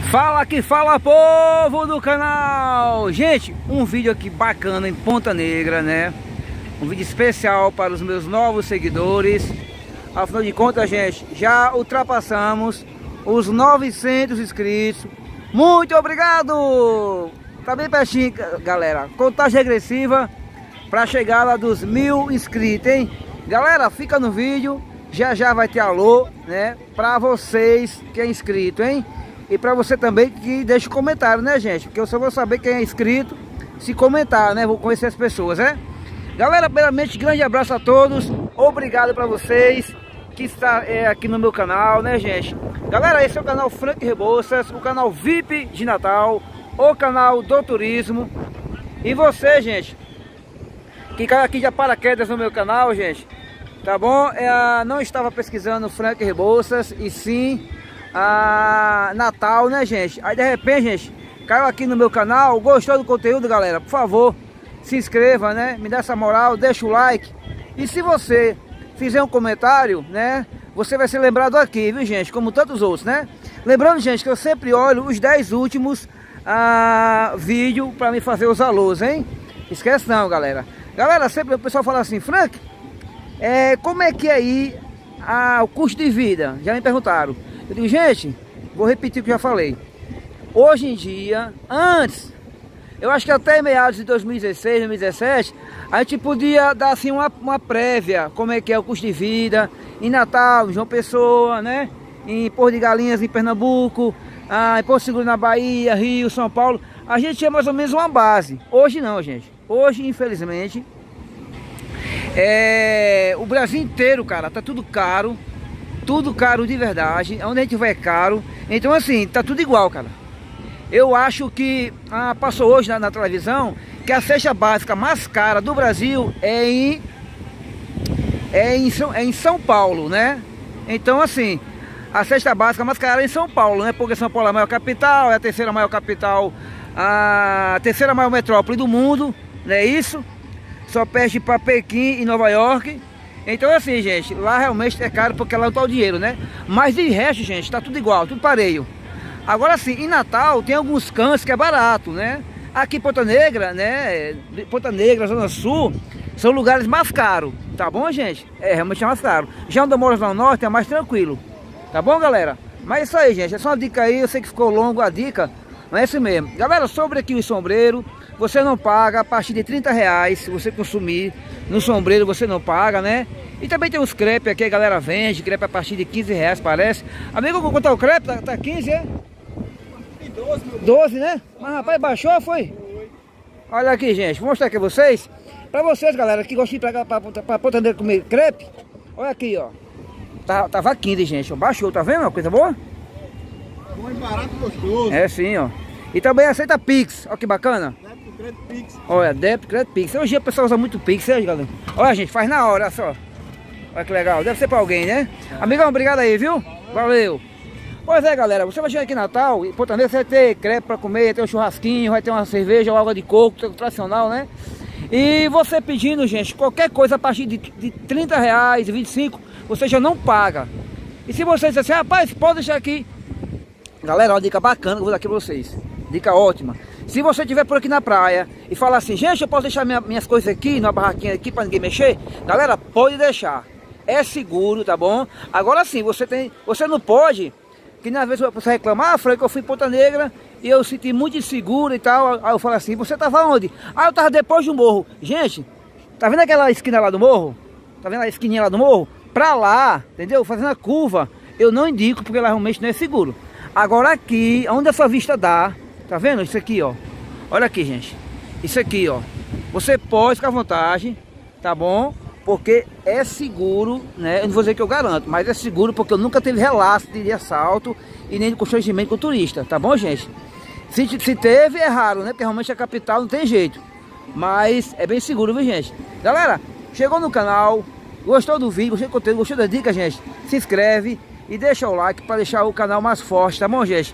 Fala que fala, povo do canal. Gente, um vídeo aqui bacana em Ponta Negra, né? Um vídeo especial para os meus novos seguidores. Afinal de contas, gente, já ultrapassamos os 900 inscritos. Muito obrigado! Tá bem pertinho, galera. Contagem regressiva para chegar lá dos 1000 inscritos, hein? Galera, fica no vídeo. Já vai ter alô, né? Para vocês que é inscrito, hein? E para você também que deixa o comentário, né, gente? Porque eu só vou saber quem é inscrito se comentar, né? Vou conhecer as pessoas, né? Galera, primeiramente, grande abraço a todos. Obrigado para vocês que está aqui no meu canal, né, gente? Galera, esse é o canal Frank Rebouças, o canal VIP de Natal, o canal do turismo. E você, gente, que caiu aqui de paraquedas no meu canal, gente, tá bom? Não estava pesquisando Frank Rebouças, e sim Natal, né, gente? Aí de repente, gente, caiu aqui no meu canal, gostou do conteúdo, galera? Por favor, se inscreva, né? Me dá essa moral, deixa o like. E se você fizer um comentário, né, você vai ser lembrado aqui, viu, gente? Como tantos outros, né? Lembrando, gente, que eu sempre olho os 10 últimos vídeos para me fazer os alôs, hein? Esquece não, galera. Galera, sempre o pessoal fala assim: Frank, como é que é aí o custo de vida? Já me perguntaram. Eu digo, gente, vou repetir o que eu já falei. Hoje em dia, antes, eu acho que até meados de 2016, 2017, a gente podia dar assim uma prévia, como é que é o custo de vida em Natal, em João Pessoa, né? Em Porto de Galinhas, em Pernambuco, em Porto Seguro na Bahia, Rio, São Paulo. A gente tinha mais ou menos uma base. Hoje não, gente. Hoje, infelizmente, o Brasil inteiro, cara, tá tudo caro de verdade. Onde a gente vai é caro. Então assim, tá tudo igual, cara. Eu acho que passou hoje na televisão que a cesta básica mais cara do Brasil é em São Paulo, né? Então assim, a cesta básica mais cara é em São Paulo, né? Porque São Paulo é a maior capital, é a terceira maior capital, a terceira maior metrópole do mundo, não é isso? Só perde para Pequim e Nova York. Então assim, gente, lá realmente é caro porque lá não tá o dinheiro, né? Mas de resto, gente, tá tudo igual, tudo pareio. Agora sim, em Natal tem alguns cantos que é barato, né? Aqui em Ponta Negra, né? Ponta Negra, Zona Sul, são lugares mais caros, tá bom, gente? Realmente é mais caro. Já onde eu moro no Norte é mais tranquilo, tá bom, galera? Mas é isso aí, gente, é só uma dica aí, eu sei que ficou longo a dica, mas é isso mesmo. Galera, sobre aqui o sombreiro, você não paga a partir de R$30, se você consumir no sombreiro você não paga, né? E também tem os crepes aqui, a galera vende, crepe a partir de R$15, parece. Amigo, quanto é o crepe? Tá 15, é? 12, né? Mas rapaz, baixou, foi? Olha aqui, gente, vou mostrar aqui a vocês. Pra vocês, galera, que gostam de ir pra Ponta Negra comer crepe, olha aqui, ó. Tava 15, gente, baixou, tá vendo? Uma coisa boa? Bom e barato, gostoso. É sim, ó. E também aceita Pix, olha que bacana. Débito, crédito, Pix. Olha, débito, crédito, Pix. Hoje em dia o pessoal usa muito Pix, né, galera? Olha, gente, faz na hora, olha só. Olha que legal, deve ser pra alguém, né? Amigão, obrigado aí, viu? Valeu. Pois é, galera, você vai chegar aqui em Natal, em Ponta Negra, você vai ter crepe pra comer, vai ter um churrasquinho, vai ter uma cerveja ou água de coco, tradicional, né? E você pedindo, gente, qualquer coisa a partir de R$30, 25, você já não paga. E se você disser assim, rapaz, pode deixar aqui. Galera, uma dica bacana que eu vou dar aqui pra vocês. Dica ótima. Se você estiver por aqui na praia e falar assim, gente, eu posso deixar minhas coisas aqui, numa barraquinha aqui pra ninguém mexer? Galera, pode deixar. É seguro, tá bom? Agora sim, você não pode, que na vez você reclamar, Frank, eu fui em Ponta Negra e eu senti muito inseguro e tal. Aí eu falo assim, você tava onde? Eu tava depois do morro. Gente, tá vendo aquela esquina lá do morro? Tá vendo a esquininha lá do morro? Pra lá, entendeu? Fazendo a curva, eu não indico porque lá realmente não é seguro. Agora aqui, onde essa vista dá, tá vendo? Isso aqui, ó. Olha aqui, gente. Isso aqui, ó. Você pode ficar à vontade, tá bom? Porque é seguro, né? Eu não vou dizer que eu garanto, mas é seguro porque eu nunca tive relato de assalto e nem de constrangimento com turista, tá bom, gente? Se teve, é raro, né? Porque realmente a capital não tem jeito. Mas é bem seguro, viu, gente? Galera, chegou no canal, gostou do vídeo, gostou do conteúdo, gostou da dica, gente? Se inscreve e deixa o like para deixar o canal mais forte, tá bom, gente?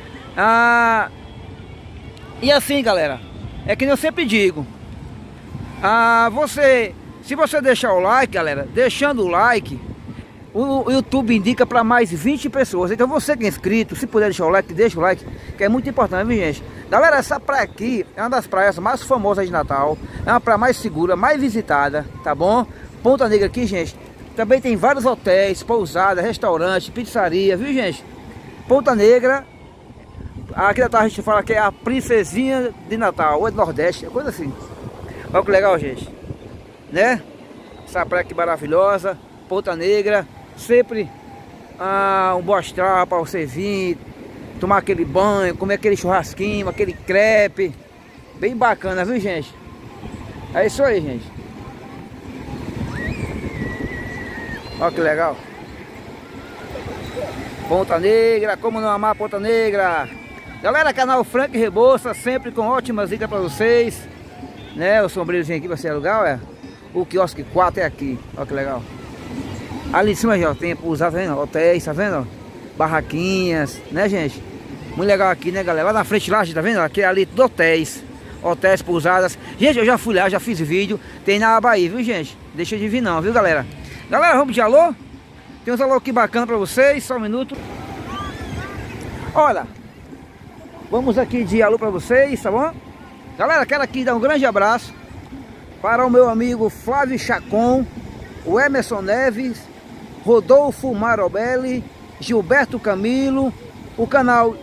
E assim, galera, é que eu sempre digo, se você deixar o like, galera, deixando o like, o YouTube indica para mais 20 pessoas. Então você que é inscrito, se puder deixar o like, deixa o like, que é muito importante, viu, gente? Galera, essa praia aqui é uma das praias mais famosas de Natal. É uma praia mais segura, mais visitada, tá bom? Ponta Negra aqui, gente, também tem vários hotéis, pousadas, restaurantes, pizzaria, viu, gente? Ponta Negra, aqui da tarde a gente fala que é a princesinha de Natal, ou é do Nordeste, é coisa assim. Olha que legal, gente, né? Essa praia aqui maravilhosa, Ponta Negra, sempre um bom astral para você vir, tomar aquele banho, comer aquele churrasquinho, aquele crepe, bem bacana, viu, gente? É isso aí, gente. Olha que legal. Ponta Negra, como não amar Ponta Negra? Galera, canal Frank Rebouças, sempre com ótimas dicas para vocês, né? O sombrerozinho aqui para você alugar, olha. O quiosque 4 é aqui, olha que legal. Ali em cima já tem pousadas, tá vendo? Hotéis, tá vendo? Barraquinhas, né, gente? Muito legal aqui, né, galera? Lá na frente lá, tá vendo? Aqui ali tudo hotéis. Hotéis, pousadas. Gente, eu já fui lá, já fiz vídeo. Tem na aba aí, viu, gente? Deixa de vir não, viu, galera? Galera, vamos de alô? Tem uns alô aqui bacana pra vocês, só um minuto. Olha, vamos aqui de alô pra vocês, tá bom? Galera, quero aqui dar um grande abraço para o meu amigo Flávio Chacon, o Emerson Neves, Rodolfo Marobelli, Gilberto Camilo, o canal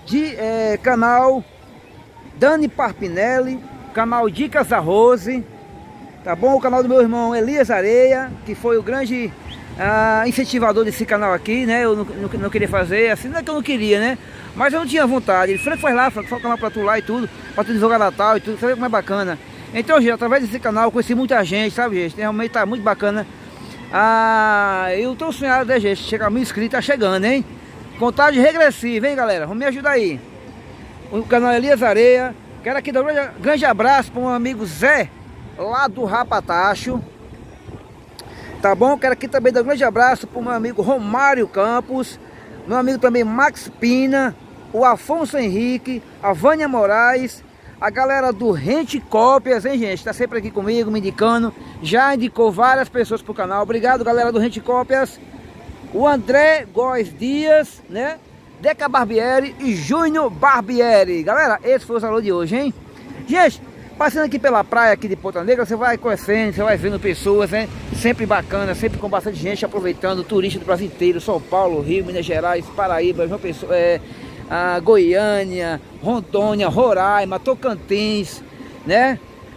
Dani Parpinelli, canal Dicas da Rose, tá bom? O canal do meu irmão Elias Areia, que foi o grande incentivador desse canal aqui, né? Eu não queria fazer, assim, não é que eu não queria, né? Mas eu não tinha vontade. Ele, Frank, faz lá, Frank, faz o canal pra tu lá e tudo, pra tu divulgar Natal e tudo, sabe como é bacana. Então, gente, através desse canal eu conheci muita gente, sabe, gente? Realmente tá muito bacana. Eu tô sonhado, né, gente? Chegar a 1000 inscritos, tá chegando, hein? Contagem regressiva, hein, galera? Vamos me ajudar aí. O canal Elias Areia. Quero aqui dar um grande abraço para o meu amigo Zé, lá do Rapatacho. Tá bom? Quero aqui também dar um grande abraço para o meu amigo Romário Campos. Meu amigo também Max Pina, o Afonso Henrique, a Vânia Moraes, a galera do Rente Cópias, hein, gente? Tá sempre aqui comigo, me indicando. Já indicou várias pessoas pro canal. Obrigado, galera do Rente Cópias. O André Góes Dias, né? Deca Barbieri e Júnior Barbieri. Galera, esse foi o alô de hoje, hein? Gente, passando aqui pela praia aqui de Ponta Negra, você vai conhecendo, você vai vendo pessoas, né? Sempre bacana, sempre com bastante gente aproveitando, turista do Brasil inteiro, São Paulo, Rio, Minas Gerais, Paraíba, João Pessoa, Goiânia, Rondônia, Roraima, Tocantins, né?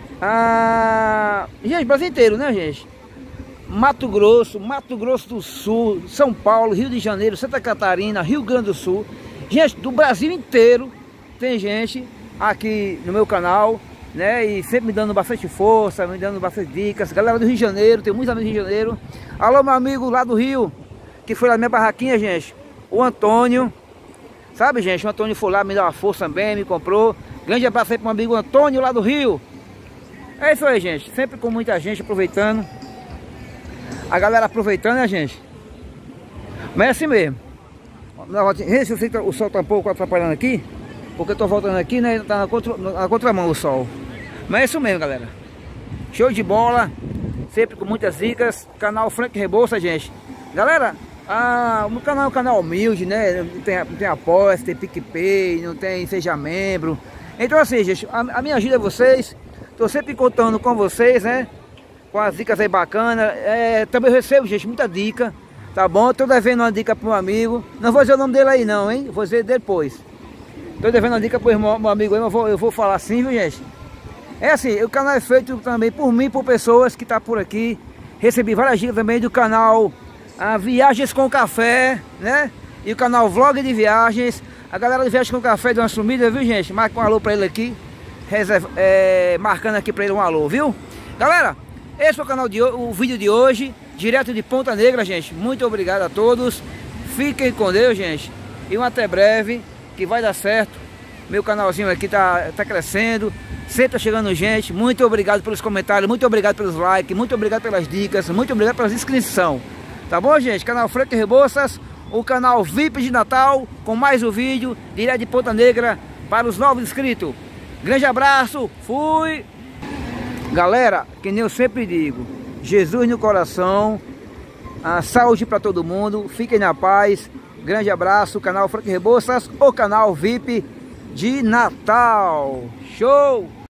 Gente, Brasil inteiro, né, gente? Mato Grosso do Sul, São Paulo, Rio de Janeiro, Santa Catarina, Rio Grande do Sul. Gente, do Brasil inteiro tem gente aqui no meu canal, né? E sempre me dando bastante força, me dando bastante dicas. Galera do Rio de Janeiro, tem muitos amigos do Rio de Janeiro. Alô, meu amigo lá do Rio, que foi lá na minha barraquinha, gente. O Antônio, sabe, gente? O Antônio foi lá, me deu uma força também, me comprou. Grande abraço aí pro meu amigo Antônio lá do Rio. É isso aí, gente. Sempre com muita gente aproveitando. A galera aproveitando, né, gente? Mas é assim mesmo. Eu sei que o sol tá um pouco atrapalhando aqui, porque eu tô voltando aqui, né? Tá na contramão o sol. Mas é isso mesmo, galera. Show de bola. Sempre com muitas dicas. Canal Frank Rebouças, gente. Galera, o canal é um canal humilde, né? Não tem apoio, tem PicPay, não tem seja membro. Então assim, gente, a minha ajuda é vocês. Tô sempre contando com vocês, né? Com as dicas aí bacanas. Também recebo, gente, muita dica, tá bom? Tô devendo uma dica pro meu amigo. Não vou dizer o nome dele aí não, hein? Vou dizer depois. Tô devendo uma dica pro meu amigo aí, mas eu vou falar assim, viu, gente? É assim, o canal é feito também por mim, por pessoas que tá por aqui. Recebi várias dicas também do canal Viagens com Café, né? E o canal Vlog de Viagens. A galera de Viagens com Café deu uma sumida, viu, gente? Marca um alô pra ele aqui. Marcando aqui pra ele um alô, viu? Galera, esse foi o vídeo de hoje, direto de Ponta Negra, gente. Muito obrigado a todos. Fiquem com Deus, gente. E até breve, que vai dar certo. Meu canalzinho aqui tá crescendo. Sempre tá chegando gente. Muito obrigado pelos comentários, muito obrigado pelos likes, muito obrigado pelas dicas, muito obrigado pelas inscrições. Tá bom, gente? Canal Frank Rebouças, o canal VIP de Natal, com mais um vídeo, direto de Ponta Negra, para os novos inscritos. Grande abraço, fui! Galera, que nem eu sempre digo, Jesus no coração, Saúde para todo mundo, fiquem na paz. Grande abraço, canal Frank Rebouças, o canal VIP de Natal. Show!